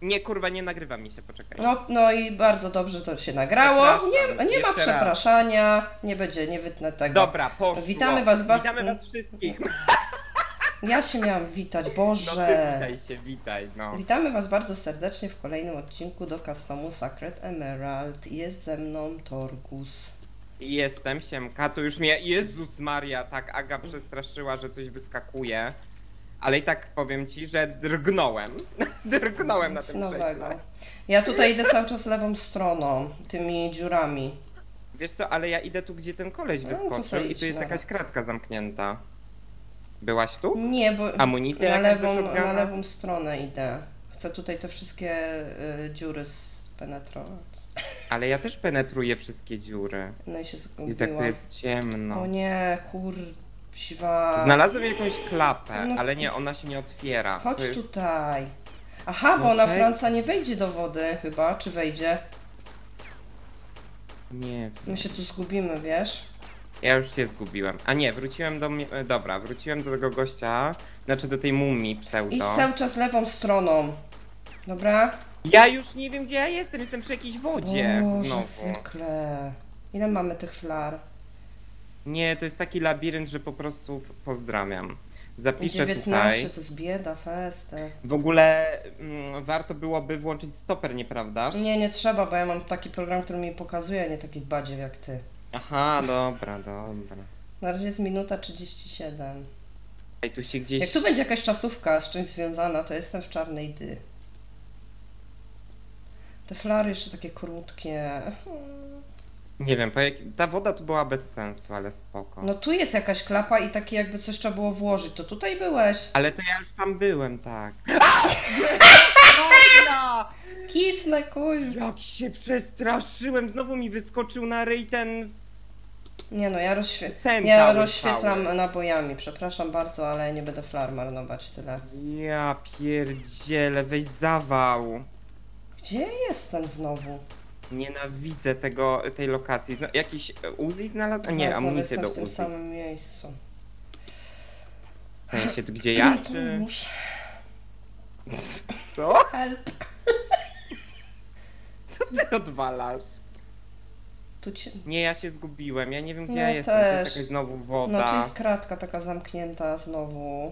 Nie, kurwa, nie nagrywa mi się, poczekaj. No i bardzo dobrze to się nagrało. Nie ma przepraszania, nie będzie, nie wytnę tego. Dobra, poszło. Witamy was bardzo. Witamy was wszystkich. Ja się miałam witać, Boże. No ty witaj się, witaj, no. Witamy was bardzo serdecznie w kolejnym odcinku do customu Sacred Emerald. Jest ze mną Torgus. Jestem, siemka, to już mnie, Jezus Maria, tak Aga przestraszyła, że coś wyskakuje. Ale i tak powiem ci, że drgnąłem. Drgnąłem na tym krześle. Ja tutaj idę cały czas lewą stroną, tymi dziurami. Wiesz co, ale ja idę tu, gdzie ten koleś wyskoczył i tu jest jakaś kratka zamknięta. Byłaś tu? Nie, bo amunicja na lewą stronę idę. Chcę tutaj te wszystkie dziury spenetrować. Ale ja też penetruję wszystkie dziury. No i się zgubiłam. Jest jak to jest ciemno. O nie, kurwa. Znalazłem jakąś klapę, no, ale nie, ona się nie otwiera. Chodź tutaj. Aha, bo ona Franca nie wejdzie do wody chyba, czy wejdzie? Nie. My się tu zgubimy, wiesz? Ja już się zgubiłem. A nie, wróciłem do mnie. Dobra, wróciłem do tego gościa, znaczy do tej mumii pseudo. Idź cały czas lewą stroną. Dobra? Ja już nie wiem, gdzie ja jestem przy jakiejś wodzie. Boże, znowu. zwykle. Ile mamy tych flar? Nie, to jest taki labirynt, że po prostu pozdrawiam. Zapiszę 19 tutaj. to jest bieda, festę. W ogóle warto byłoby włączyć stoper, nieprawdaż? Nie trzeba, bo ja mam taki program, który mi pokazuje, a nie taki badziew jak ty. Aha, dobra, dobra. Na razie jest minuta 37. Ej, tu się gdzieś... Jak tu będzie jakaś czasówka z czymś związana, to jestem w czarnej dy. Te flary jeszcze takie krótkie. Nie wiem, ta woda tu była bez sensu, ale spoko. No tu jest jakaś klapa i takie jakby coś trzeba było włożyć, to tutaj byłeś. Ale to ja już tam byłem, tak. Kisnę, kuźwa. Jak się przestraszyłem, znowu mi wyskoczył na ryj ten... Nie no, ja rozświetlam nabojami, przepraszam bardzo, ale nie będę flar marnować tyle. Ja pierdzielę, weź zawał. Gdzie ja jestem znowu? Nienawidzę tej lokacji. Jakiś Uzi znalazł? Nie, amunicję do Uzi. w tym samym miejscu. W sensie, gdzie ja, czy... Co? Help. Co ty odwalasz? Nie, ja się zgubiłem, ja nie wiem, gdzie ja jestem, to jest jakaś znowu woda. No, tu jest kratka taka zamknięta znowu.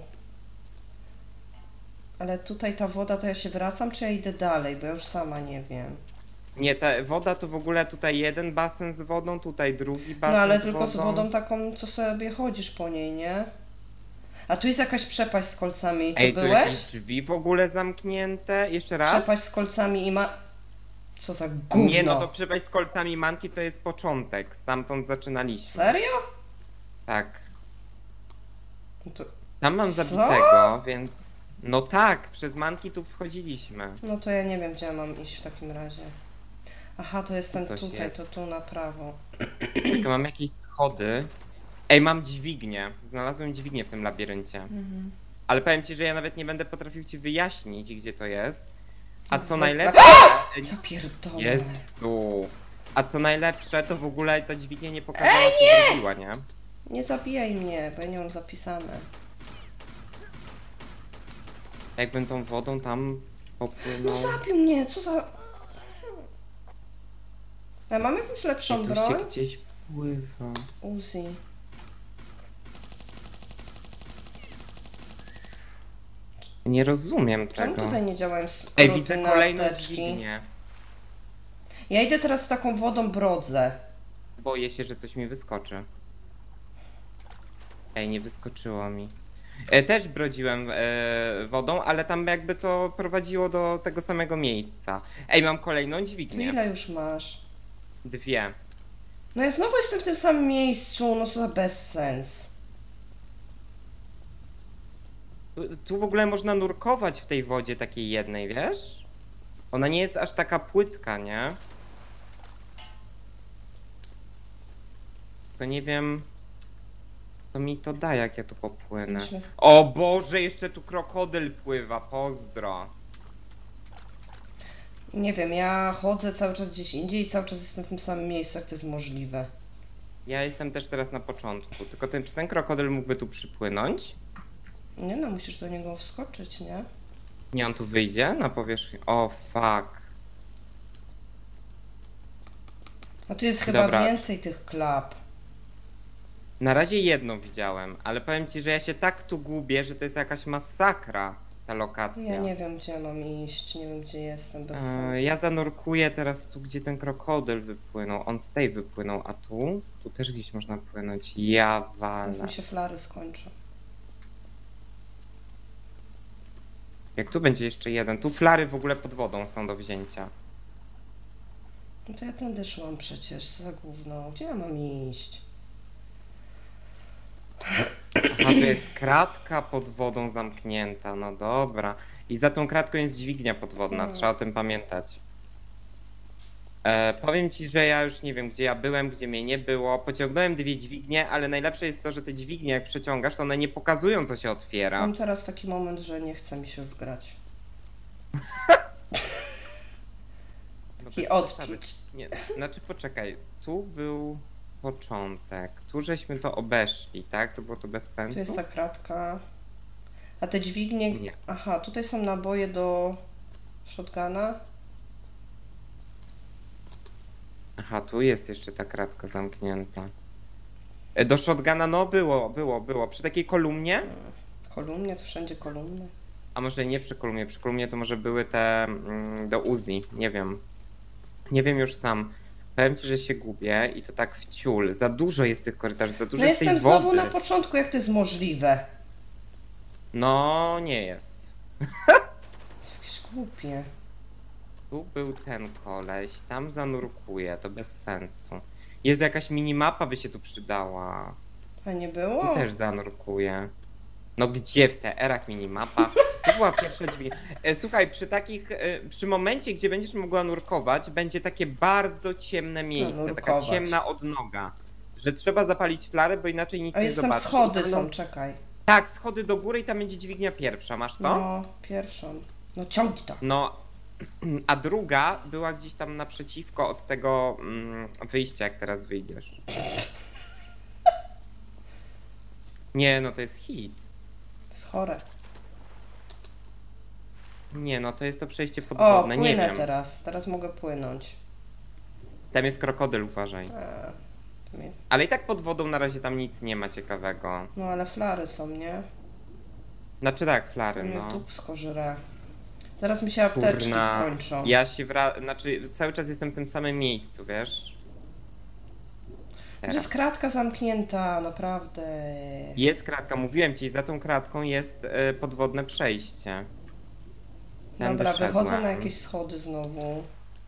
Ale tutaj ta woda, to ja się wracam, czy ja idę dalej, bo ja już sama nie wiem. Nie, ta woda to w ogóle tutaj jeden basen z wodą, tutaj drugi basen no, ale z tylko wodą. z wodą taką, co sobie chodzisz po niej, nie? A tu jest jakaś przepaść z kolcami, Ej, tu tu byłeś? jakieś drzwi w ogóle zamknięte, jeszcze raz? Przepaść z kolcami i ma... Co za gówno? Nie, no to przepaść z kolcami manki to jest początek, stamtąd zaczynaliśmy. Serio? Tak. No to... Tam mam zabitego, więc... No tak, przez manki tu wchodziliśmy. No to ja nie wiem, gdzie ja mam iść w takim razie. Aha, to jest ten tutaj, jest. to tu na prawo. Tylko mam jakieś schody. Ej, mam dźwignię. Znalazłem dźwignię w tym labiryncie. Ale powiem ci, że ja nawet nie będę potrafił ci wyjaśnić, gdzie to jest. A co najlepsze... Ja pierdolę. Jezu. A co najlepsze, to w ogóle ta dźwignia nie pokazała, co zrobiła, nie? Nie zabijaj mnie, bo ja nie mam zapisane. Jakbym tą wodą tam popłynął... No zabił mnie, co za... Ja mam jakąś lepszą tu broń? się gdzieś pływa. Uzi. Nie rozumiem Czemu tego. tutaj nie działają Ej, widzę kolejną dźwignię. Ja idę teraz w taką wodą brodzę. Boję się, że coś mi wyskoczy. Ej, nie wyskoczyło mi. Też brodziłem wodą, ale tam jakby to prowadziło do tego samego miejsca. Ej, mam kolejną To dźwignię. ile już masz? 2. No ja znowu jestem w tym samym miejscu, no co za bezsens. Tu w ogóle można nurkować w tej wodzie takiej jednej, wiesz? Ona nie jest aż taka płytka, nie? To nie wiem... Co mi to da, jak ja tu popłynę. O Boże, jeszcze tu krokodyl pływa, pozdro. Nie wiem, ja chodzę cały czas gdzieś indziej i cały czas jestem w tym samym miejscu, jak to jest możliwe. Ja jestem też teraz na początku, tylko czy ten krokodyl mógłby tu przypłynąć? Nie no, musisz do niego wskoczyć, nie? Nie, on tu wyjdzie na powierzchnię. O, fuck. A tu jest chyba Dobra. więcej tych klap. Na razie jedną widziałem, ale powiem ci, że ja się tak tu gubię, że to jest jakaś masakra, ta lokacja. Ja nie wiem, gdzie mam iść, nie wiem, gdzie jestem, bez sensu. Ja zanurkuję teraz tu, gdzie ten krokodyl wypłynął. On z tej wypłynął, a tu? Tu też gdzieś można płynąć. Ja walę. Teraz mi się flary skończą. Jak tu będzie jeszcze jeden? Tu flary w ogóle pod wodą są do wzięcia. No to ja tędy szłam przecież, za gówno. Gdzie ja mam iść? Aha, to jest kratka pod wodą zamknięta, no dobra. I za tą kratką jest dźwignia podwodna, trzeba o tym pamiętać. Powiem ci, że ja już nie wiem, gdzie ja byłem, gdzie mnie nie było. Pociągnąłem 2 dźwignie, ale najlepsze jest to, że te dźwignie jak przeciągasz, to one nie pokazują, co się otwiera. Mam teraz taki moment, że nie chce mi się już grać. No I odczuć. Nie, znaczy poczekaj, tu był początek, tu żeśmy to obeszli, tak? To było to bez sensu? Tu jest ta kratka. A te dźwignie... Nie. Aha, tutaj są naboje do shotguna. Aha, tu jest jeszcze ta kratka zamknięta. Do shotguna, no było. Przy takiej kolumnie? Kolumnie, to wszędzie kolumny. A może nie przy kolumnie to może były te do Uzi, nie wiem. Nie wiem już sam. Powiem ci, że się gubię i to tak w ciul. Za dużo jest tych korytarzy, za dużo No jest tej jestem wody. znowu na początku, jak to jest możliwe? No, nie jest. To jest jakieś głupie. Tu był ten koleś, tam zanurkuje, to bez sensu. Jest jakaś minimapa by się tu przydała. A nie było? Tu też zanurkuje. No gdzie w te erach minimapa? To była pierwsza dźwignia. Słuchaj, przy momencie, gdzie będziesz mogła nurkować, będzie takie bardzo ciemne miejsce, taka ciemna odnoga. Że trzeba zapalić flarę, bo inaczej nic nie zobaczysz. A schody są, czekaj. Tak, schody do góry i tam będzie dźwignia pierwsza, masz to? No, pierwszą. No ciągnij to. No, a druga była gdzieś tam naprzeciwko od tego wyjścia, jak teraz wyjdziesz. Nie, no to jest hit. To jest chore. Nie, no to jest to przejście O, podwodne, nie płynę wiem. teraz. Teraz mogę płynąć. Tam jest krokodyl, uważaj. To mnie... Ale i tak pod wodą na razie tam nic nie ma ciekawego. No ale flary są, nie? Znaczy tak, flary, Mnie no. tupsko żre. Zaraz mi się apteczki Kurna, skończą. ja się znaczy cały czas jestem w tym samym miejscu, wiesz? To jest kratka zamknięta, naprawdę. Jest kratka, mówiłem ci, za tą kratką jest podwodne przejście. Tędy Dobra, wychodzę szedłem. na jakieś schody znowu.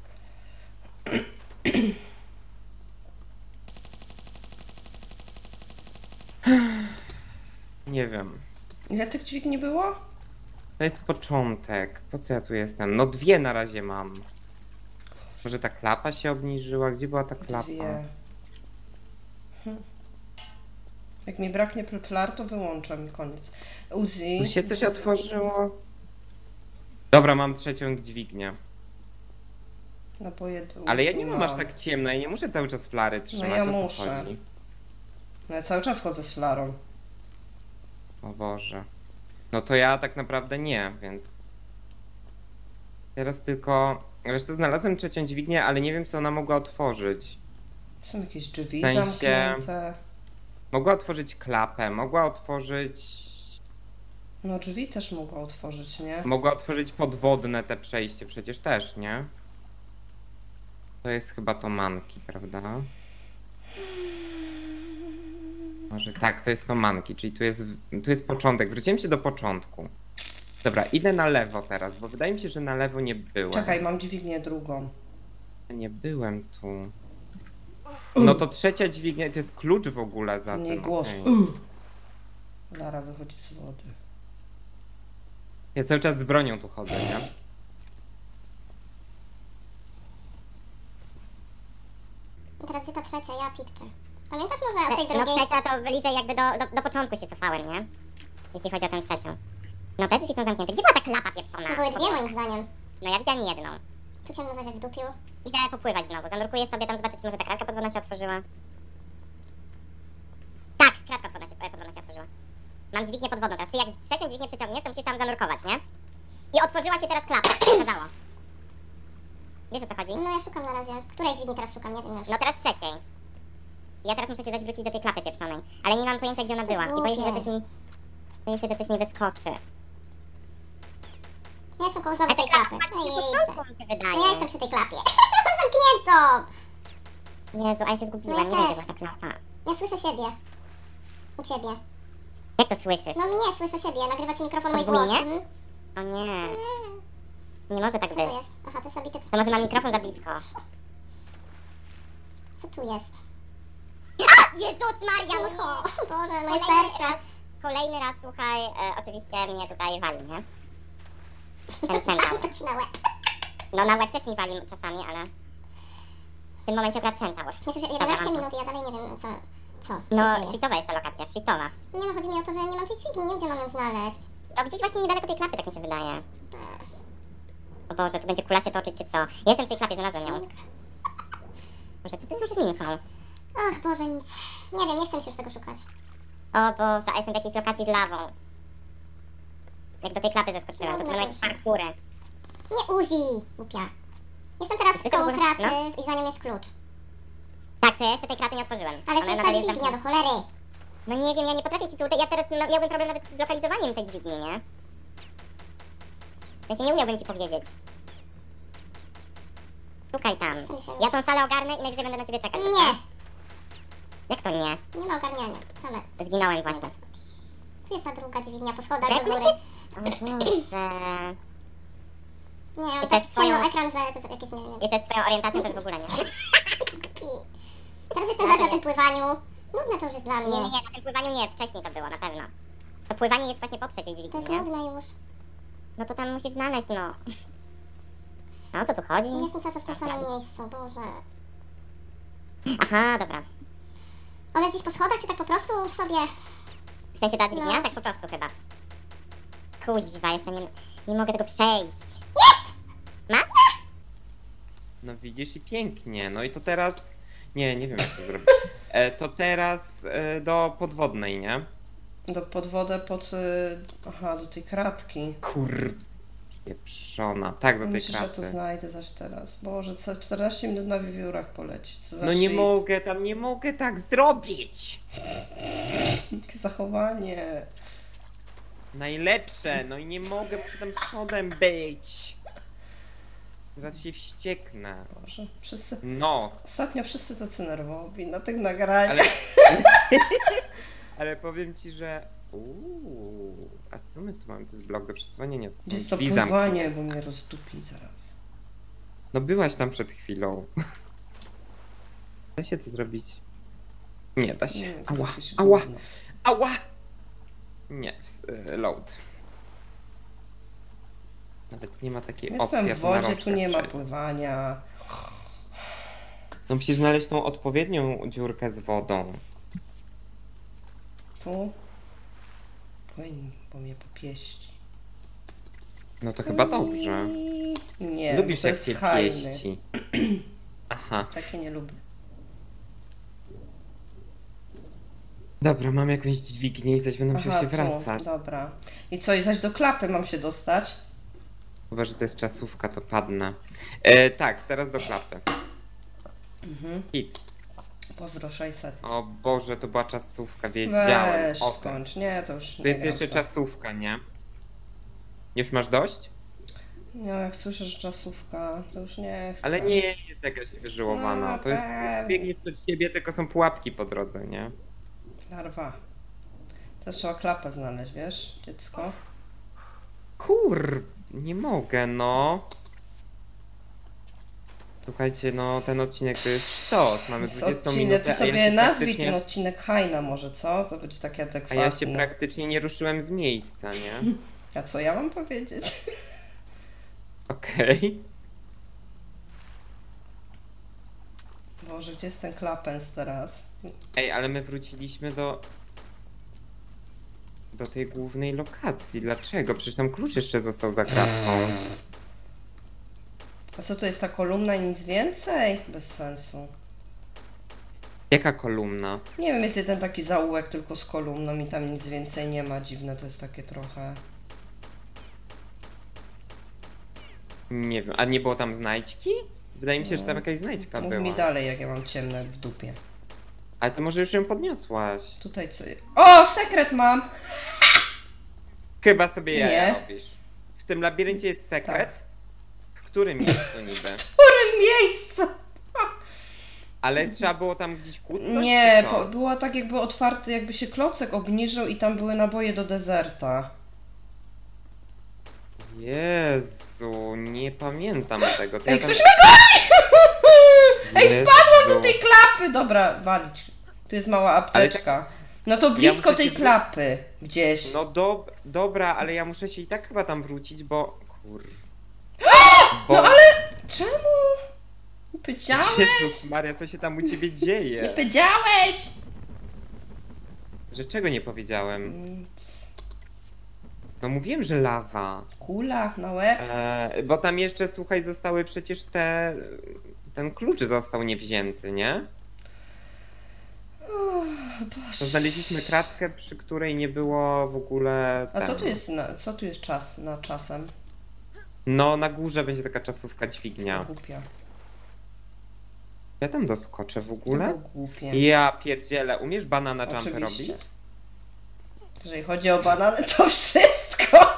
Nie wiem. Ile tych dźwigni było? To jest początek. Po co ja tu jestem? No 2 na razie mam. Może ta klapa się obniżyła? Gdzie była ta klapa? 2. Jak mi braknie flar, to wyłączam i koniec. Uzi. Tu się coś otworzyło? Dobra, mam 3. dźwignię. Naboje do Ale ja Uzi nie mam aż tak ciemno, ja nie muszę cały czas flary trzymać, ja o co muszę. chodzi? No ja cały czas chodzę z flarą. O Boże. No to ja tak naprawdę nie, więc... Teraz tylko... Wiesz co, znalazłem 3. dźwignię, ale nie wiem co ona mogła otworzyć. Są jakieś drzwi W sensie- zamknięte. Mogła otworzyć klapę, mogła otworzyć... No drzwi też mogła otworzyć, nie? Mogła otworzyć podwodne te przejście przecież też, nie? To jest chyba to manki, prawda? Może tak, to jest to manki, czyli tu jest początek. Wróciłem się do początku. Dobra, idę na lewo teraz, bo wydaje mi się, że na lewo nie byłem. Czekaj, mam dźwignię drugą. Nie byłem tu. No to 3. dźwignia, to jest klucz w ogóle za Nie tym. głos. okej. Lara wychodzi z wody. Ja cały czas z bronią tu chodzę, nie? I teraz gdzie ta trzecia? Ja pikczę. Pamiętasz może o tej No drugiej? trzecia to bliżej jakby do początku się cofałem, nie? Jeśli chodzi o tę 3. No te drzwi są zamknięte. Gdzie była ta klapa pieprzona? To były 2 moim zdaniem. No ja widziałem jedną. Tu ciemno zaś jak w dupiu. Idę popływać znowu. Zanurkuję sobie tam zobaczyć, czy może ta kratka podwodna się otworzyła. Tak, kratka podwodna się otworzyła. Mam dźwignię podwodną teraz. Czyli jak 3. dźwignię przeciągniesz, to musisz tam zanurkować, nie? I otworzyła się teraz klapa, tak się okazało. Wiesz o co chodzi? No ja szukam na razie. Której dźwigni teraz szukam? Nie wiem już. No teraz trzeciej. Ja teraz muszę się zaś wrócić do tej klapy pieprzonej. Ale nie mam pojęcia, gdzie ona To jest była. I boję się, że głupie. coś mi... Boję się, że coś mi wyskoczy. Ja jestem koło znowu tej klapa klapy. patrzcie, No pod i domką mi się wydaje. no ja jestem przy tej klapie. Zamknięto! Jezu, a ja się zgubiłam, No nie ja wiem, też. gdzie była ta klapa. Ja słyszę siebie. U ciebie. Jak to słyszysz? No nie, słyszę siebie. Nagrywa ci mikrofon mój Podwójnie? głos. Mhm. O nie. Nie może tak Co to być. jest? Aha, to jest zabity. To może mam mikrofon za blisko. Co tu jest? Jezus Maria, no Cicho. nie. Boże, moje Kolejny serce. raz, kolejny raz, słuchaj, oczywiście mnie tutaj wali, nie? Ten centaur. To ci na łeb. No na łeb też mi wali czasami, ale... W tym momencie akurat centaur. Ja słyszę Dobra, 11 mam to. minut i ja dalej nie wiem co. Co? No, Co tu? shitowa jest ta lokacja, shitowa. Nie no, chodzi mi o to, że nie mam tej dźwigni, nie wiem gdzie mam ją znaleźć. No gdzieś właśnie niedaleko tej klapy, tak mi się wydaje. O Boże, tu będzie kula się toczyć, czy co? Ja jestem w tej klapie, znalazłem ją. Boże, co ty z tą szminką? Ach Boże, nic. Nie wiem, nie chcę mi się już tego szukać. O Boże, a jestem w jakiejś lokacji z lawą. Jak do tej klapy zaskoczyłam, to No, będą no jakieś to parkury. Nie Uzi, głupia. Jestem teraz Słyszę koło w ogóle? kraty i za nią jest klucz. Tak, to ja jeszcze tej kraty nie otworzyłem. Ale Ona to jest nadal ta jest dźwignia, do zamknięta. cholery. No nie wiem, ja nie potrafię ci tutaj, ja teraz miałbym problem nawet z zlokalizowaniem tej dźwigni, nie? Ja się nie umiałbym ci powiedzieć. Szukaj tam. Ja tą salę ogarnę i najwyżej będę na ciebie czekać. Nie, dobrze? Jak to nie? nie ma ogarniania. Same. Zginąłem właśnie. Tu jest ta druga dźwignia po schodach Jak do my góry. się... O Boże... Nie, on I to tak jest twoją- ściągnął ekran, że to jest jakieś, nie wiem. Jeszcze z twoją orientacją też w ogóle nie. Teraz jestem zaraz na tym pływaniu. Nudne to już jest dla mnie. Nie, na tym pływaniu nie, wcześniej to było, na pewno. To pływanie jest właśnie po trzeciej To dźwigni, jest nie? nudne już. No to tam musisz znaleźć, no. No o co tu chodzi? Jestem cały czas w tym samym miejscu, Boże. Aha, dobra. Ona jest gdzieś po schodach, czy tak po prostu sobie? W sensie ta dźwignia? No. Tak po prostu chyba. Kuźwa, jeszcze nie mogę tego przejść. Masz? No widzisz i pięknie. No i to teraz... Nie wiem jak to zrobić. To teraz do podwodnej, nie? Pod wodę, aha, do tej kratki. Pieprzona. Tak, do tej Myślę, że to kraty. znajdę zaś teraz. Boże, co 14 minut na wiewiórach polecić. Co za No nie shit. mogę, tam nie mogę tak zrobić! Jakie zachowanie. Najlepsze, no i nie mogę tam przodem być. Zaraz się wścieknę. Boże, wszyscy... No, Ostatnio wszyscy tacy nerwowi na tych nagraniach. ale... ale powiem ci, że... a co my tu mamy? To jest blok do przesuwania? Nie, to są Gdzie jest to drzwi pływanie, zamknięte. bo mnie rozdupi zaraz. No byłaś tam przed chwilą. Da się to zrobić? Nie, da się. Nie, to Ała, jakieś ała, gówno. ała! Nie, load. Nawet nie ma takiej opcji. Jestem ja w to na wodzie, rączkach tu nie ma przejdę. pływania. No musisz znaleźć tą odpowiednią dziurkę z wodą. Tu? Płyń, bo mnie popieści. No to chyba dobrze. Nie, Lubisz to jak jest cię hajny. pieści. Aha. Takie nie lubię. Dobra, mam jakąś dźwignię i zaś będę musiał się tu, wracać. dobra. I co, i zaś do klapy mam się dostać? Chyba, że to jest czasówka, to padnę. Tak, teraz do klapy. Mhm. Hit. Pozdro 600. O Boże, to była czasówka, wiedziałem. Weź, O tym. skończ. Nie, to już To nie jest gram jeszcze w to. czasówka, nie? Już masz dość? Nie, jak słyszę, że czasówka, to już nie chcę. Ale nie jest jakaś wyżyłowana. No, To jest pewnie. biegniesz przed siebie, tylko są pułapki po drodze, nie? Narwa. Teraz trzeba klapę znaleźć, wiesz, dziecko? Nie mogę, no. Słuchajcie, no ten odcinek to jest sztos. Mamy 20 minut. Ty sobie nazwij ten odcinek Hajna może, co? To będzie takie A adekwatne. ja się praktycznie nie ruszyłem z miejsca, nie? A co ja mam powiedzieć? Okej. Boże, gdzie jest ten klapens teraz? Ej, ale my wróciliśmy do tej głównej lokacji. Dlaczego? Przecież tam klucz jeszcze został za kratką. A co tu jest ta kolumna i nic więcej? Bez sensu. Jaka kolumna? Nie wiem, jest jeden taki zaułek tylko z kolumną i tam nic więcej nie ma. Dziwne to jest takie trochę. Nie wiem, a nie było tam znajdźki? Wydaje mi się, że tam jakaś znajdźka Mów była. mi dalej, jak ja mam ciemne w dupie. Ale to może już ją podniosłaś. Tutaj co jest? O, sekret mam! Chyba sobie Nie. jaja robisz. W tym labiryncie jest sekret? W którym miejscu niby? W którym miejscu? Ale trzeba było tam gdzieś kucnąć? Nie, czy co? była tak jakby otwarty, jakby się klocek obniżył i tam były naboje do dezerta. Jezu, nie pamiętam tego. To Ej, ja tam... ktoś mnie goni! Ej, Jezu. wpadłam do tej klapy! Dobra, walić. Tu jest mała apteczka. No to blisko muszę tej się klapy gdzieś. No dobra, ale ja muszę się i tak chyba tam wrócić, bo... No ale czemu? Nie powiedziałeś? Jezus Maria, co się tam u ciebie dzieje? Nie powiedziałeś! Że czego nie powiedziałem? Nic. No mówiłem, że lawa. Kula na łeb. Bo tam jeszcze, słuchaj, zostały przecież te... Ten klucz został niewzięty, nie? O, To Boże. znaleźliśmy kratkę, przy której nie było w ogóle... A co ten- tu jest co tu jest czasem? No, na górze będzie taka czasówka dźwignia. Głupia. Ja tam doskoczę w To ogóle? było głupie. Ja pierdzielę, umiesz banana jumpy Oczywiście. robić? Jeżeli chodzi o banany, to wszystko!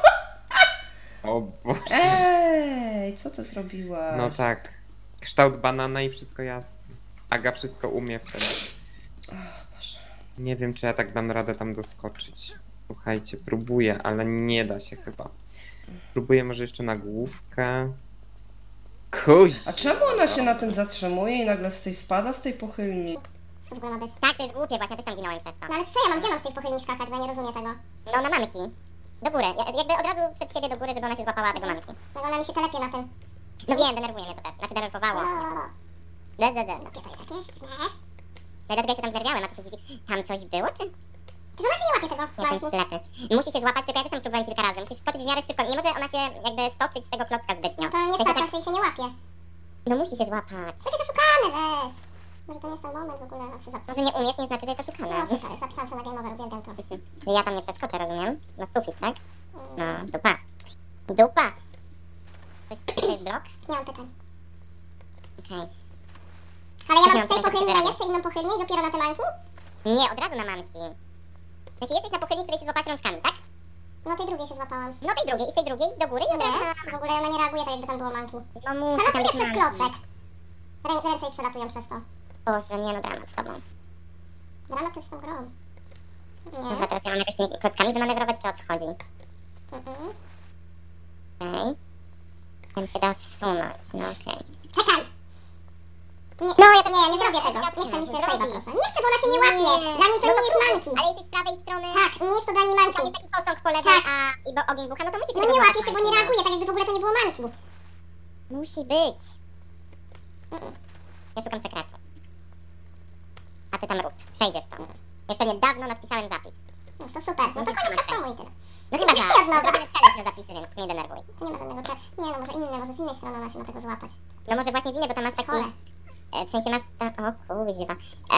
O Boże. Ej, co ty zrobiłaś? No tak. Kształt banana i wszystko jasne. Aga wszystko umie wtedy. O Boże. Nie wiem, czy ja tak dam radę tam doskoczyć. Słuchajcie, próbuję, ale nie da się chyba. Próbuję może jeszcze na główkę. Kuź! A czemu ona się na tym zatrzymuje i nagle z tej spada, z tej pochylni? Co to w ogóle ma być? Tak, to jest głupie, właśnie też tam ginąłem przez to. No ale co ja mam? Gdzie mam z tej pochylni skakać? Bo ja nie rozumiem tego. No na manki. Do góry, jakby od razu przed siebie do góry, żeby ona się złapała tego manki. No ona mi się telepie na tym. No wiem, denerwuje mnie to też, znaczy denerwowało. No. De. Głupie to jest jakieś dziwne. No i dlatego ja się tam znerwiałem, a ty się dziwi. Tam coś było, czy? Czy ona się nie łapie tego? Jestem Majki? ślepy. Musi się złapać, tylko ja też tam próbowałem kilka razy. Musisz skoczyć w miarę szybko. Nie może ona się jakby stoczyć z tego klocka zbytnio. No to nie W sensie skacza się i się nie łapie. No musi się złapać. Jakieś oszukane, weź. Może to nie jest ten moment w ogóle. Może nie umiesz, nie znaczy, że jest oszukana. No super, zapisałam sobie na game over, uwielbiam to. Czyli ja tam nie przeskoczę, rozumiem? No sufit, tak? No, dupa. Dupa! To jest blok? Nie mam pytań. Okej. Ale ja mam Nie z tej mam pochylni na pytań. jeszcze inną pochylnię i dopiero na te manki? Nie, od razu na manki. Jeśli jesteś na pochylni, której się złapałaś rączkami, tak? No tej drugiej się złapałam. No tej drugiej i z tej drugiej do góry i od razu na... Nie, w ogóle ona nie reaguje tak jakby tam było manki. No musi tam Przelatuje być przez manki. klocek. Ręce jej przelatują przez to. Boże, nie no, dramat z tobą. Dramat to jest z tą grą. Dobra, Nie. teraz ja mam jakoś tymi klockami wymanewrować, czy o co chodzi? Mhm. Okej. Ten się da wsunąć, no okej. Czekaj! Nie, No, ja tam nie zrobię tego. Nie chce mi się save'a, proszę. Nie chcę, bo ona się nie łapie. Dla niej to No nie jest manki. Ale jesteś z prawej strony. Tak, i nie jest to dla niej Tam manki. jest taki posąg po lewej, Tak. bo ogień bucha, no to musisz No tego nie złapać łapie się, bo nie manki, no. reaguje, tak jakby w ogóle to nie było manki. Musi być. Mhm. Ja szukam sekretu. A ty tam rób. Przejdziesz tam. Już pewnie dawno nadpisałem zapis. No to super. No to koniec custom'u i tyle. No chyba Nie, tak. od nowa. Zrobimy challenge na zapisy, więc nie denerwuj. To nie ma żadnego Nie no, może inne, może z innej strony ona się ma tego złapać. No może właśnie z innej, bo tam masz taki... Chore. W sensie masz... O kuźwa.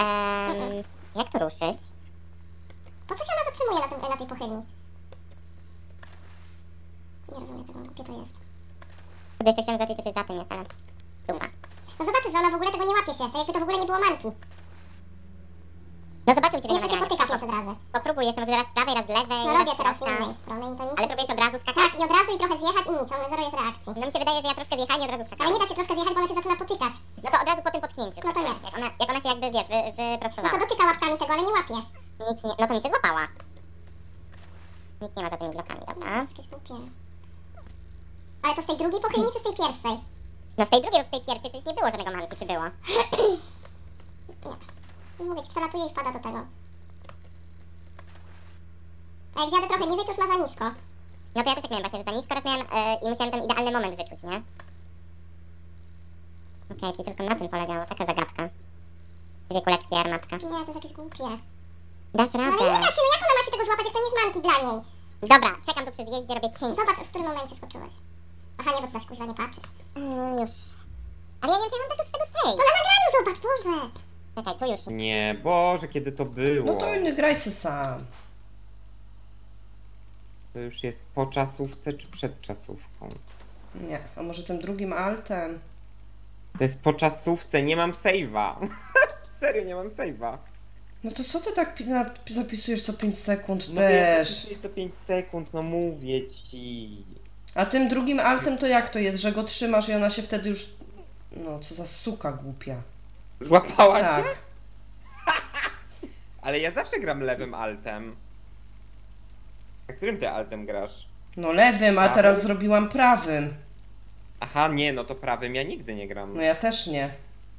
Jak to ruszyć? Po co się ona zatrzymuje na tej pochylni? Nie rozumiem tego, głupie to jest. Kurde, jeszcze chciałem zobaczyć, czy coś za tym jest, ale... Dupa. No zobaczysz, że ona w ogóle tego nie łapie się, tak jakby to w ogóle nie było manki. No zobaczył ciebie na Jeszcze się nagraniu. potyka 500 razy. Popróbuj jeszcze, może raz z prawej, raz z lewej, No raz robię z teraz z środka. innej strony i to nic. Ale próbujesz od razu skakać? Tak, i od razu i trochę zjechać i nic, on zero jest reakcji. No mi się wydaje, że ja troszkę zjechałem i od razu Ale skakałem. nie da się troszkę zjechać, bo ona się zaczyna potykać. No to od razu po tym potknięciu. No to nie. Jak ona się jakby, wiesz, No wyprostowała. to dotyka łapkami tego, ale nie łapie. Nic nie... No to mi się złapała. Nic nie ma za tymi blokami, To dobra? jest jakieś głupie. Ale to z tej drugiej pochylni czy z tej pierwszej? No z tej drugiej lub z tej pierwszej przecież nie było żadnego manki, czy było? Nie. I mówię ci, przelatuje i wpada do tego. A jak zjadę trochę niżej, to już ma za nisko. No to ja też tak miałem właśnie, że za nisko raz miałem i musiałem ten idealny moment wyczuć, nie? Okej, czyli tylko na tym polegało, taka zagadka. Dwie kuleczki i armatka. Nie, to jest jakieś głupie. Dasz No radę. ale nie da się, no jak ona ma się tego złapać, jak to nie jest manki dla niej? Dobra, czekam tu przy zjeździe, robię cięcie. Zobacz, w którym momencie skoczyłeś. Aha, nie, bo ty zaś kuźwa nie patrzysz. Już. Ale ja nie wiem, czy ja mam tego z tego zejść. To na nagraniu zobacz, Boże! Czekaj, tu już. Nie, Boże, kiedy to było? No to inny graj se sam. To już jest po czasówce czy przed czasówką? Nie, a może tym drugim altem? To jest po czasówce, nie mam save'a. Serio, nie mam save'a. No to co ty tak zapisujesz co 5 sekund No też. też? Co 5 sekund, no mówię ci. A tym drugim altem to jak to jest, że go trzymasz i ona się wtedy już... No, co za suka głupia. Złapałaś Tak. się? Ale ja zawsze gram lewym altem. A którym ty altem grasz? No lewym, a Prawym? teraz zrobiłam prawym. Aha, nie, no to prawym ja nigdy nie gram. No ja też nie.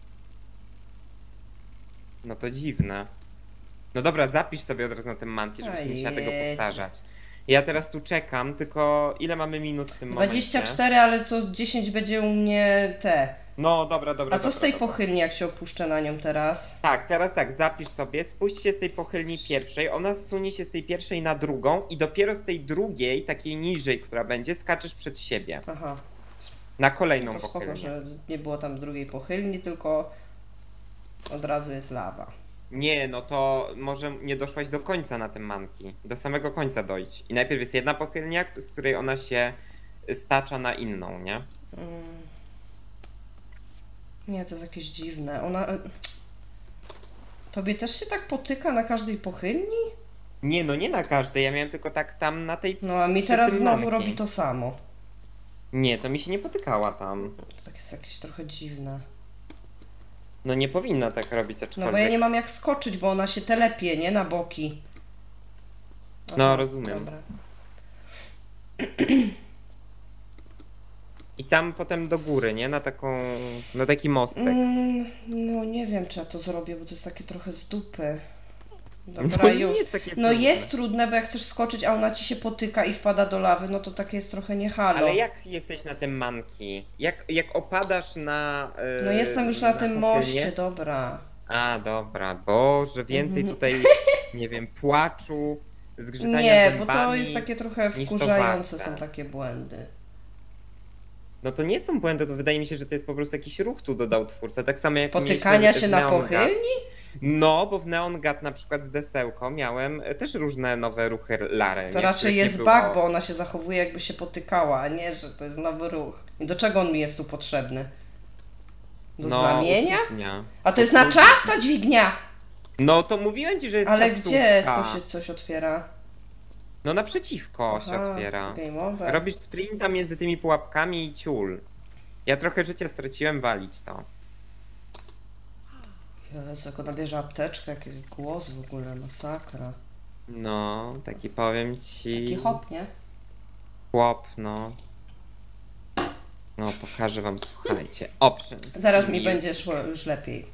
No to dziwne. No dobra, zapisz sobie od razu na tym manki, żebyś nie musiała tego Ojej. powtarzać. Ja teraz tu czekam, tylko ile mamy minut w tym momencie? 24, ale to 10 będzie u mnie te. No dobra, dobra. A co z tej dobra. pochylni, jak się opuszczę na nią teraz? Tak, teraz tak, zapisz sobie, spuść się z tej pochylni pierwszej, ona zsunie się z tej pierwszej na drugą i dopiero z tej drugiej, takiej niżej, która będzie, skaczesz przed siebie. Aha, Na kolejną to spoko, pochylnię. że nie było tam drugiej pochylni, tylko od razu jest lawa. Nie, no to może nie doszłaś do końca na tym manki. Do samego końca dojdź. I najpierw jest jedna pochylnia, z której ona się stacza na inną, nie? Nie, to jest jakieś dziwne. Ona... Tobie też się tak potyka na każdej pochylni? Nie, no nie na każdej, ja miałem tylko tak tam na tej... No a mi przy teraz tym znowu manki. robi to samo. Nie, to mi się nie potykała tam. To tak jest jakieś trochę dziwne. No nie powinna tak robić, aczkolwiek. No bo ja nie mam jak skoczyć, bo ona się telepie, nie? Na boki. No, rozumiem. Dobra. I tam potem do góry, nie? Na taką... Na taki mostek. No nie wiem, czy ja to zrobię, bo to jest takie trochę z dupy. No Dobra, nie już. jest takie No trudne. jest trudne, bo jak chcesz skoczyć, a ona ci się potyka i wpada do lawy, no to takie jest trochę nie halo. Ale jak jesteś na tym manki? Jak opadasz na... No jestem już na tym pochylnię? moście, dobra. A, dobra. Boże, więcej tutaj, nie wiem, płaczu, zgrzytania Nie, bo zębami. to jest takie trochę niż to wkurzające, warta. są takie błędy. No to nie są błędy, to wydaje mi się, że to jest po prostu jakiś ruch tu dodał twórca. Tak samo jak Potykania mieliśmy się w na Neon pochylni? God. No, bo w Neon God na przykład z desełką miałem też różne nowe ruchy Lary. To nie? raczej Których nie jest było. bug, bo ona się zachowuje jakby się potykała, a nie, że to jest nowy ruch. I do czego on mi jest tu potrzebny? Do zlamienia? utrudnia. A to jest na Utrudnia. czas ta dźwignia! No to mówiłem ci, że jest Ale czasówka. gdzie to się coś otwiera? No naprzeciwko się Aha, otwiera. game over. Robisz sprinta między tymi pułapkami i ciul. Ja trochę życia straciłem, walić to. Jezu, jak ona bierze apteczkę, jaki głos w ogóle, masakra. No, taki powiem ci... Taki hop, nie? Chłop, no. No, pokażę wam, słuchajcie. Options. Zaraz mi Jest- będzie szło już lepiej.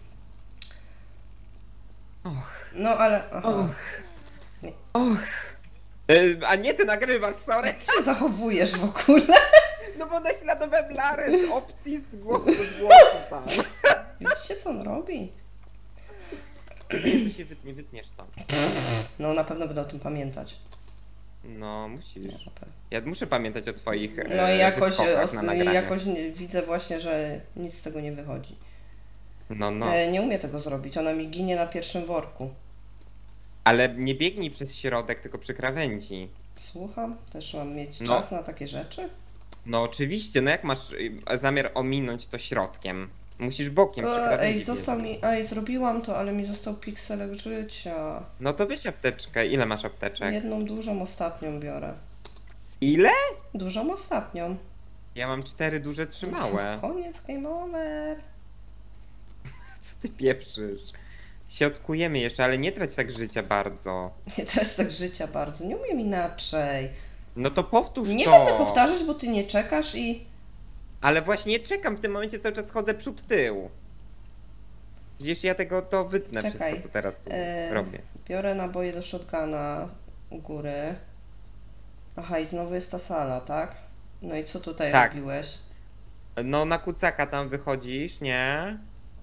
Och, No ale... Aha. och. A nie, ty nagrywasz, sorry. Jak ty się zachowujesz w ogóle? No bo naśladowałem Larę z opcji z głosu tam. Widzicie, co on robi? Nie, to się nie wytniesz tam. No na pewno będę o tym pamiętać. No, Nie, musisz. na pewno. Ja muszę pamiętać o twoich No i jakoś, wyskokach na nagraniu. jakoś widzę właśnie, że nic z tego nie wychodzi. No, no. Nie umie tego zrobić, ona mi ginie na pierwszym worku. Ale nie biegnij przez środek, tylko przy krawędzi. Słucham? Też mam mieć No. czas na takie rzeczy? No oczywiście, no jak masz zamiar ominąć to środkiem? Musisz bokiem przy krawędzi Ej, biec. został mi... Ej, zrobiłam to, ale mi został pikselek życia. No to weź apteczkę. Ile masz apteczek? Jedną dużą ostatnią biorę. Ile? Dużą ostatnią. Ja mam 4 duże, 3 małe. Koniec, game over. Co ty pieprzysz? Siatkujemy jeszcze, ale nie trać tak życia bardzo. Nie też tak życia bardzo. Nie umiem inaczej. No to powtórz Nie to. będę powtarzać, bo ty nie czekasz i... Ale właśnie czekam, w tym momencie cały czas chodzę przód tył. Widzisz, ja tego to wytnę Czekaj. wszystko, co teraz tu robię. Biorę naboje do shotguna u góry. Aha, i znowu jest ta sala, tak? No i co tutaj Tak. robiłeś? No na kucaka tam wychodzisz, nie?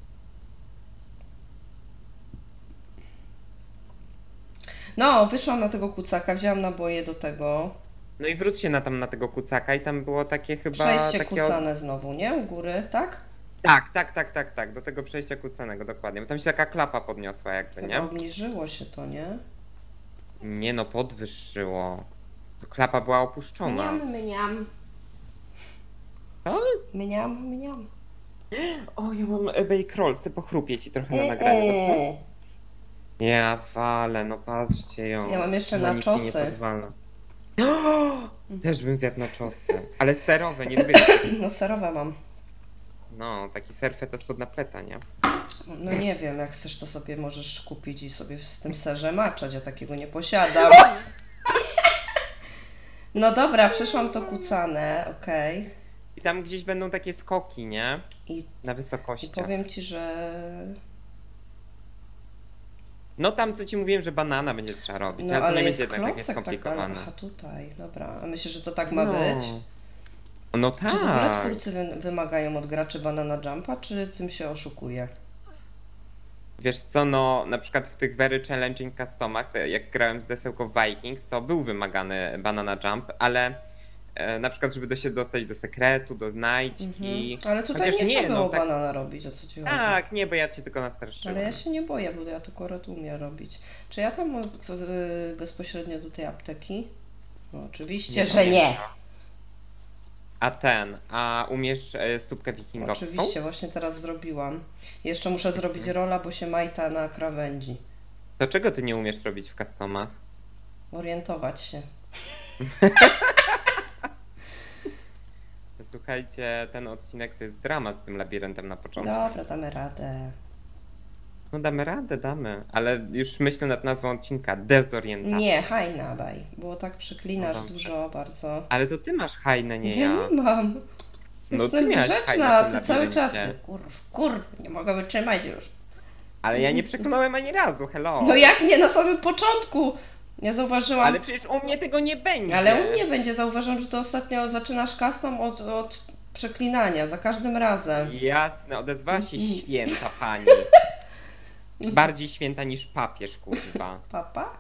No, wyszłam na tego kucaka, wzięłam naboje do tego. No i wróć się na tego kucaka i tam było takie chyba... Przejście takie kucane znowu, nie? U góry, tak? Tak, do tego przejścia kucanego, dokładnie. Bo tam się taka klapa podniosła jakby, Chyba nie? obniżyło się to, nie? Nie no, podwyższyło. To klapa była opuszczona. Mniam. Co? Mniam. O, ja mam bake rollsy, pochrupię ci trochę na nagraniu, co? Ja walę, no patrzcie ją. Ja mam jeszcze Ona nic mi nie nachosy. pozwala. Też bym zjadł naczosy, ale serowe, nie lubię. No serowe mam. No, taki ser feta spod napleta, nie? No nie wiem, jak chcesz to sobie możesz kupić i sobie z tym serze maczać, ja takiego nie posiadam. No dobra, przeszłam to kucane, okej. I tam gdzieś będą takie skoki, nie? I Na I wysokościach. powiem ci, że... No tam co ci mówiłem, że banana będzie trzeba robić, No ale to ale nie jest będzie jednak takie klocek tak, skomplikowane. aha, tutaj, dobra. A myślisz, że to tak ma No. być? No Czy w ogóle tak. twórcy wymagają od graczy Banana Jumpa, czy tym się oszukuje? Wiesz co, no na przykład w tych very challenging customach, jak grałem z desełką Vikings, to był wymagany banana jump, ale na przykład żeby się dostać do sekretu, do znajdźki. Ale tutaj Chociaż nie trzeba było tak, banana robić, o co ci chodzi? tak, nie, bo ja cię tylko nastraszyłem. Ale ja się nie boję, bo ja to akurat umiem robić. Czy ja tam bezpośrednio do tej apteki? No, oczywiście, że nie. pamiętam. A umiesz stópkę wikingowską? Oczywiście, właśnie teraz zrobiłam. Jeszcze muszę zrobić rola, bo się majta na krawędzi. To czego ty nie umiesz robić w customach? Orientować się. Słuchajcie, ten odcinek to jest dramat z tym labiryntem na początku. Dobra, damy radę. No damy radę, damy. Ale już myślę nad nazwą odcinka. Dezorientacja. Nie, haj nadaj, bo tak przeklinasz No dobrze. dużo bardzo. Ale to ty masz hajnę, nie Ja ja. nie mam. No, Jestem ty miałaś grzeczna, hajnę a w tym ty cały czas. labiryncie. Kurw, nie mogę wytrzymać już. Ale ja nie przekonałem ani razu, hello. No jak nie na samym początku? Ja zauważyłam. Ale przecież u mnie tego nie będzie. Ale u mnie będzie, zauważam, że to ostatnio zaczynasz custom od przeklinania, za każdym razem. Jasne, odezwała się święta pani. Bardziej święta niż papież, kurwa. Papa?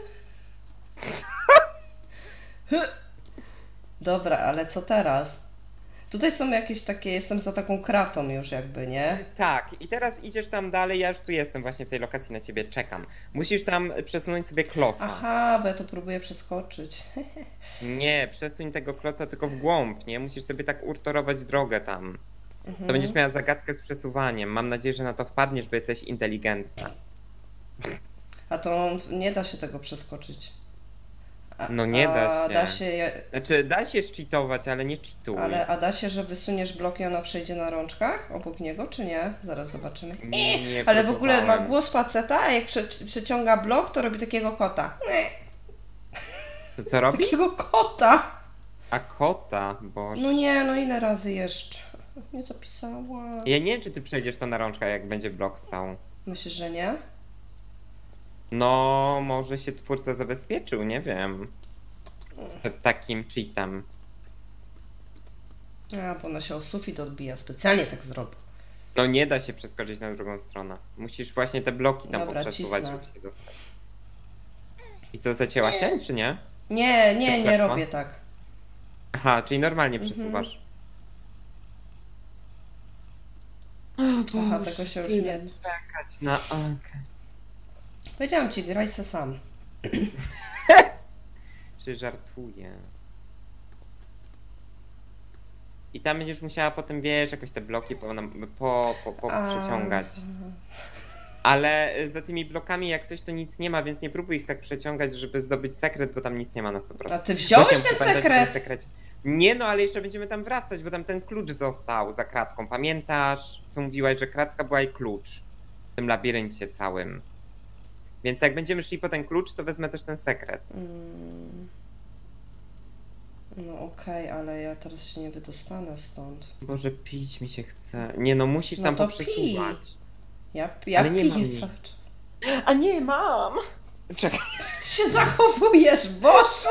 Dobra, ale co teraz? Tutaj są jakieś takie, jestem za taką kratą już jakby, nie? Tak, i teraz idziesz tam dalej, ja już tu jestem właśnie w tej lokacji, na ciebie czekam. Musisz tam przesunąć sobie klosa. Aha, bo ja to próbuję przeskoczyć. Nie, przesuń tego kloca tylko w głąb, nie? Musisz sobie tak urtorować drogę tam. Mhm. To będziesz miała zagadkę z przesuwaniem. Mam nadzieję, że na to wpadniesz, bo jesteś inteligentna. A to nie da się tego przeskoczyć. No nie da się. Da się, Znaczy, da się cheatować, ale nie cheatuj. a da się, że wysuniesz blok i ona przejdzie na rączkach obok niego, czy nie? Zaraz zobaczymy. Nie Ale w ogóle ma próbowałem. głos faceta, a jak przeciąga blok, to robi takiego kota. To co robi? Takiego kota! A kota, boże. No nie, no ile razy jeszcze? Nie zapisałam. Ja nie wiem, czy ty przejdziesz to na rączkach, jak będzie blok stał. Myślisz, że nie? No, może się twórca zabezpieczył, nie wiem. Przed takim cheatem. A, bo ona się o sufit odbija. Specjalnie tak zrobił. No nie da się przeskoczyć na drugą stronę. Musisz właśnie te bloki tam Dobra, poprzesuwać, cisnę. żeby się dostać. I co, zacięła się, czy nie? Nie, nie przeszła? robię tak. Aha, czyli normalnie Mhm. przesuwasz. Aha, tego się już nie... Czekać na Ankę. Powiedziałam ci, graj se sam. Czy żartuję. I tam będziesz musiała potem, wiesz, jakoś te bloki przeciągać. Ale za tymi blokami jak coś to nic nie ma, więc nie próbuj ich tak przeciągać, żeby zdobyć sekret, bo tam nic nie ma na 100%. A ty wziąłeś Właśnie, ten muszę pamiętać o tym sekret? sekrecie. Nie no, ale jeszcze będziemy tam wracać, bo tam ten klucz został za kratką. Pamiętasz, co mówiłaś, że kratka była i klucz w tym labiryncie całym. Więc jak będziemy szli po ten klucz, to wezmę też ten sekret. No okej, ale ja teraz się nie wydostanę stąd. Boże, pić mi się chce. Nie no, musisz No tam to poprzesuwać. Ja Ale nie mam piję jej. cały czas. A nie, mam! Czekaj. Ty się zachowujesz, Boże!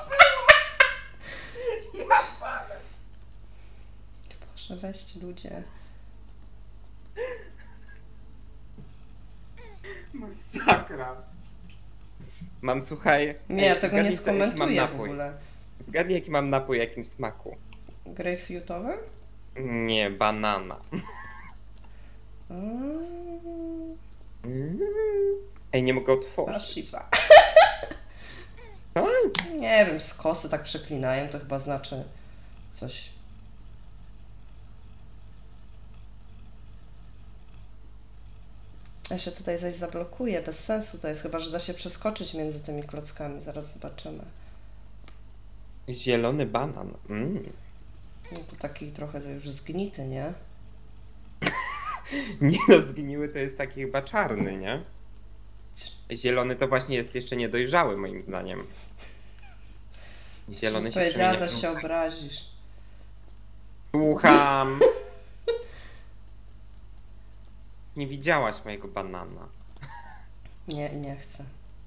Boże, weźcie ludzie. Masakra. Mam, słuchaj... Nie, ja ej, tego nie zgadnij, co- jaki mam skomentuję w napój. ogóle. Zgadnij, jaki mam napój, jakim smaku. Grapefruitowy? Nie, banana. Ej, nie mogę A otworzyć. shiba. Co? Nie wiem, z kosy tak przeklinają, to chyba znaczy coś. Ja się tutaj zaś zablokuję, bez sensu to jest, chyba że da się przeskoczyć między tymi klockami, zaraz zobaczymy. Zielony banan. No to taki trochę już zgnity, nie? Nie no, zgniły to jest taki chyba czarny, nie? Zielony to właśnie jest jeszcze niedojrzały moim zdaniem. Zielony się Powiedziała, przemienia. że się obrazisz. Słucham. Nie widziałaś mojego banana. Nie chcę.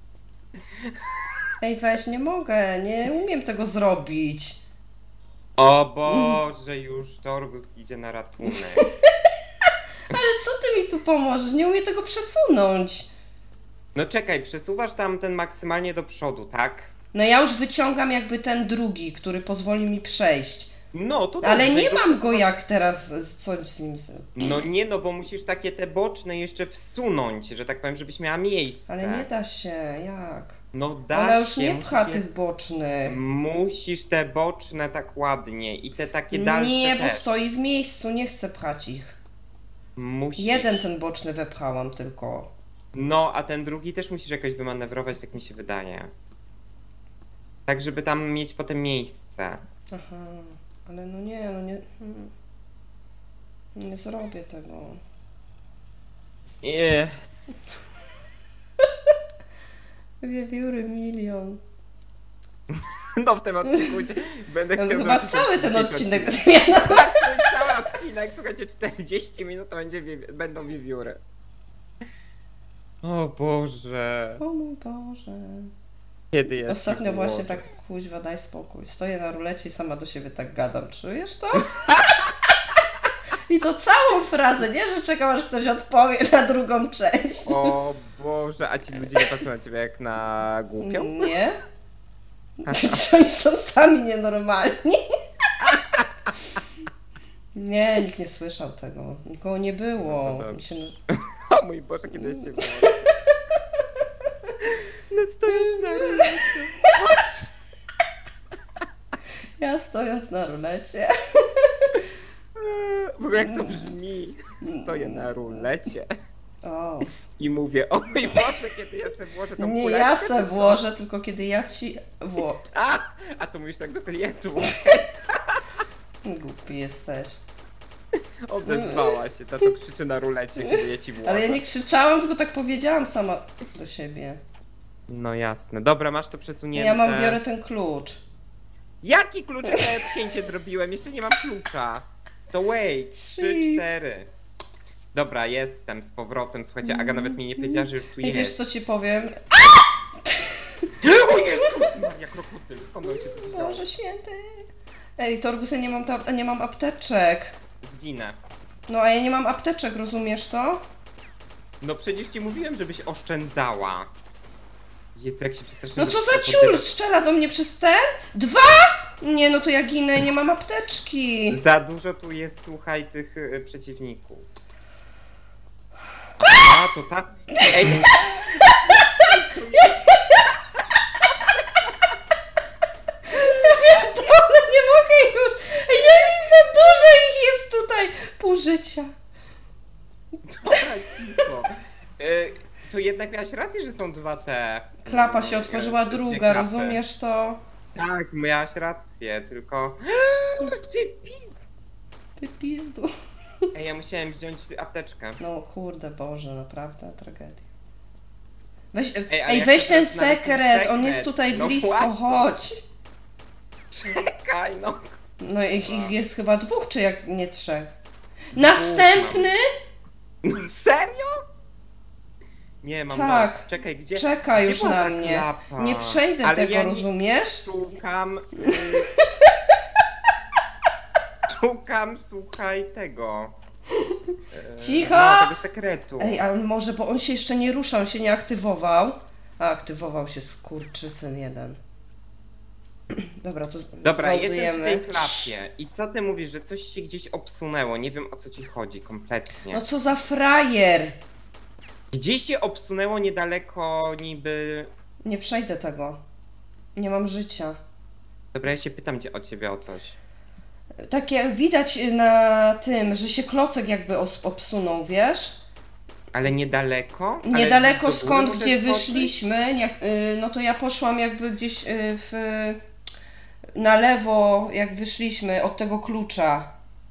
Ej, weź, nie mogę, nie umiem tego zrobić. O Boże, już Torgus idzie na ratunek. Ale co ty mi tu pomożesz? Nie umiem tego przesunąć. No czekaj, przesuwasz tam ten maksymalnie do przodu, tak? No ja już wyciągam jakby ten drugi, który pozwoli mi przejść. No to Ale dobrze, nie i mam go przesuwasz- jak teraz coś z nim zrobić. No nie no, bo musisz takie te boczne jeszcze wsunąć, że tak powiem, żebyś miała miejsce. Ale nie da się, jak? No da Ona już się, nie pcha musisz je- tych bocznych. Musisz te boczne tak ładnie i te takie dalsze Nie, bo też. stoi w miejscu, nie chcę pchać ich. Musisz. Jeden ten boczny wepchałam tylko. No, a ten drugi też musisz jakoś wymanewrować, tak mi się wydaje. Tak, żeby tam mieć potem miejsce. Aha, ale no nie. Nie zrobię tego. Yes. Wiewióry milion. No w tym odcinku będę No, chciał chyba zobaczyć cały ten dzisiejszy odcinek odcinek. będzie miał. Tak, to jest cały odcinek, słuchajcie, 40 minut to będą wiewióry. O Boże. O mój Boże. Kiedy jest? Ostatnio właśnie tak, kuźwa, daj spokój. Stoję na rulecie i sama do siebie tak gadam. Czujesz to? I to całą frazę, nie? Że czekam, aż ktoś odpowie na drugą część. O Boże, a ci ludzie nie patrzą na ciebie jak na głupią? Nie? Czy oni są sami nienormalni? Nie, nikt nie słyszał tego. Nikogo nie było. No to dobrze. Mi się... O mój Boże, kiedy jest się było. No stojąc na rulecie. Ja stojąc na rulecie. W ogóle jak to brzmi. Stoję na rulecie O. i mówię, o mój Boże, kiedy ja sobie włożę tą Nie kuleczkę, ja to se co? włożę, tylko kiedy ja ci A to mówisz tak do klientów. Głupi jesteś. Odezwała się, ta co krzyczy na rulecie, kiedy ja ci włożę. Ale ja nie krzyczałam, tylko tak powiedziałam sama do siebie. No jasne. Dobra, masz to przesunięte. Ja biorę ten klucz. Jaki klucz? Ja odcięcie zrobiłem, jeszcze nie mam klucza. To wait, 3, 4. Dobra, jestem z powrotem. Słuchajcie, Aga nawet mi nie powiedziała, że już tu I wiesz jest. co ci powiem? O Jezus Maria, krokodyl, skąd on się tu wziął? Boże święty. Ej, Torgus, ja nie mam apteczek. Zginę. No a ja nie mam apteczek, rozumiesz to? No przecież ci mówiłem, żebyś oszczędzała. Jezu, jak się przestraszyłem. No co że za krokodyla- ciul strzela do mnie przez ten? 2! Nie, no to ja ginę, nie mam apteczki. Za dużo tu jest, słuchaj, tych przeciwników. A, to tak. Ej! Ale nie mogę już. Ja za dużo ich jest tutaj. Pół życia. Dobra, cicho. To jednak miałaś rację, że są 2 te. Klapa się otworzyła dwie druga, klapy. rozumiesz to? Tak, miałaś rację, tylko. Ty pis! Ty pizdu. Ej, ja musiałem wziąć apteczkę. No kurde Boże, naprawdę tragedia. Weź, Ej, ale ej, jak weź to ten teraz znaleźć ten sekret, on sekret? jest tutaj No blisko, właśnie. chodź. Czekaj, no. No ich jest chyba 2, czy jak nie 3. Następny? No, serio? Nie, mam Tak. dość. Czekaj, gdzie? Czeka gdzie już była na ta mnie. klapa? Nie przejdę Ale tego, ja nie rozumiesz? szukam. Szukam, słuchaj, tego. Cicho! No, tego sekretu. Ej, ale może, bo on się jeszcze nie ruszał, on się nie aktywował. A, aktywował się skurczysyn jeden. Dobra, to Dobra, jestem przy zwołtujemy. tej klapie. I co ty mówisz, że coś się gdzieś obsunęło? Nie wiem, o co ci chodzi kompletnie. No co za frajer! Gdzie się obsunęło niedaleko niby... Nie przejdę tego. Nie mam życia. Dobra, ja się pytam cię o ciebie o coś. Takie widać na tym, że się klocek jakby obsunął, wiesz? Ale niedaleko? Ale Niedaleko gdzieś do góry skąd, muszę gdzie skoczyć? wyszliśmy, no to ja poszłam jakby gdzieś na lewo, jak wyszliśmy od tego klucza.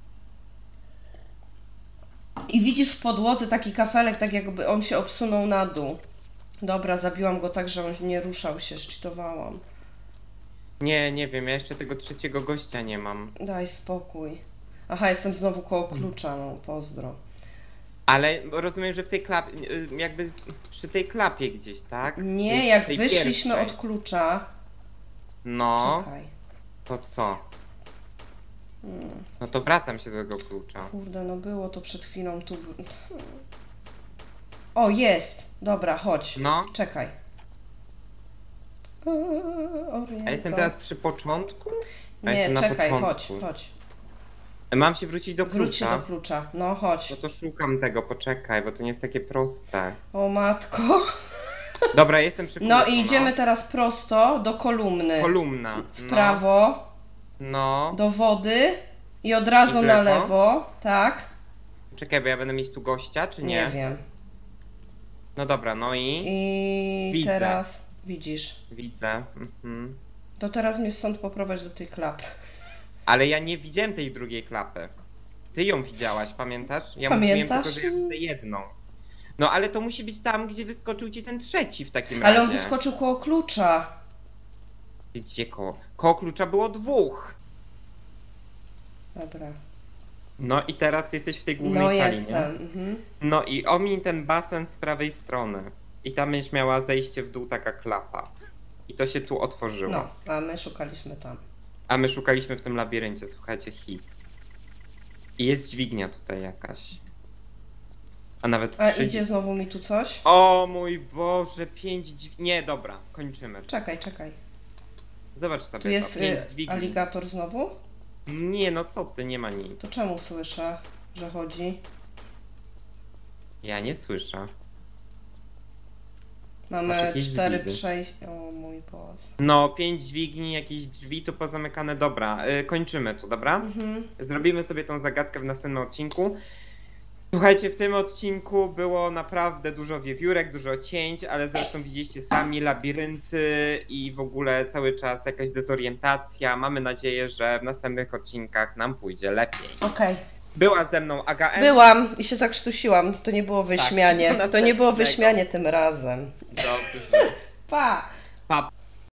I widzisz w podłodze taki kafelek, tak jakby on się obsunął na dół. Dobra, zabiłam go tak, że on nie ruszał się, szczytowałam. Nie wiem, ja jeszcze tego trzeciego gościa nie mam. Daj spokój. Aha, jestem znowu koło klucza, no pozdro. Ale rozumiem, że w tej klapie, jakby przy tej klapie gdzieś, tak? Nie, Tej- jak tej wyszliśmy pierwszej. od klucza. No, Czekaj. to co? Hmm. No to wracam się do tego klucza. Kurde, no było to przed chwilą tu. O, jest! Dobra, chodź. No. Czekaj. A jestem teraz przy początku? A Nie, jestem na czekaj, początku. chodź. Mam się wrócić do Wróć się klucza? do klucza. No, chodź. No to szukam tego, poczekaj, bo to nie jest takie proste. O matko. Dobra, jestem przy kluczu, No i idziemy teraz prosto do kolumny. Kolumna. W prawo, No. do wody i od razu I w na lewo? lewo. Tak? Czekaj, bo ja będę mieć tu gościa, czy nie? Nie wiem. No dobra, no i... I Widzę. teraz widzisz. Widzę. Mhm. To teraz mnie stąd poprowadź do tej klapy. Ale ja nie widziałem tej drugiej klapy. Ty ją widziałaś, pamiętasz? Ja Pamiętasz? mówiłem tylko, że ja widzę jedną. No ale to musi być tam, gdzie wyskoczył ci ten trzeci w takim Ale razie. on wyskoczył koło klucza. Gdzie koło? Koło klucza było dwóch. Dobra. No i teraz jesteś w tej głównej No sali, jestem. nie? Mhm. No i omiń ten basen z prawej strony. I tam będziesz miała zejście w dół, taka klapa. I to się tu otworzyło. No, a my szukaliśmy tam. A my szukaliśmy w tym labiryncie, słuchajcie, hit. I jest dźwignia tutaj jakaś. A nawet A 3 idzie znowu mi tu coś? O mój Boże, 5 dźwigni. Nie, dobra, kończymy. Czekaj, czekaj. Zobacz sobie Tu jest to, 5 dźwigni. aligator znowu? Nie, no co ty, nie ma nic. To czemu słyszę, że chodzi? Ja nie słyszę. Masz Mamy jakieś 4 dźwignie? przejścia. O mój Boże. No, 5 dźwigni, jakieś drzwi tu pozamykane. Dobra, kończymy tu, dobra? Mhm. Zrobimy sobie tą zagadkę w następnym odcinku. Słuchajcie, w tym odcinku było naprawdę dużo wiewiórek, dużo cięć, ale zresztą widzieliście sami labirynty i w ogóle cały czas jakaś dezorientacja. Mamy nadzieję, że w następnych odcinkach nam pójdzie lepiej. Okej. Była ze mną Aga M. Byłam i się zakrztusiłam. To nie było wyśmianie. do To nie było następnego. wyśmianie tym razem. Dobrze. Pa! Pa.